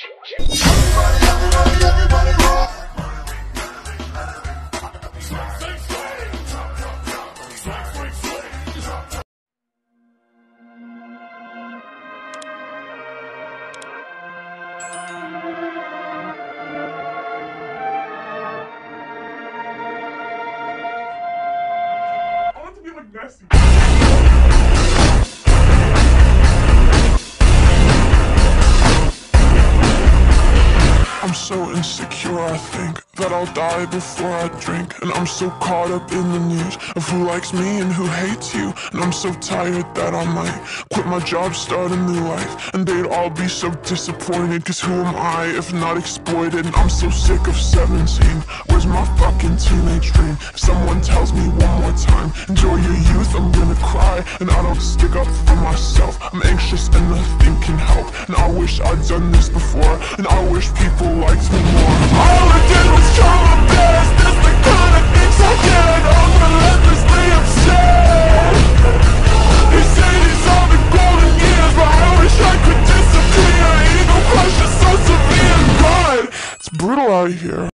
I want to be like Nessie. I'm so insecure, I think that I'll die before I drink. And I'm so caught up in the news of who likes me and who hates you. And I'm so tired that I might quit my job, start a new life. And they'd all be so disappointed, cause who am I if not exploited? And I'm so sick of 17, where's my fucking teenage dream? If someone tells me one more time, enjoy your youth, I'm gonna cry. And I don't stick up for myself, I'm anxious and nothing can help. And I wish I'd done this before, and I wish people liked me more. All I did was try my best, that's the kind of things I get. I'm relentlessly upset. They say these are the golden years, but I wish I could disappear. Ego crush is so severe, God, it's brutal out here.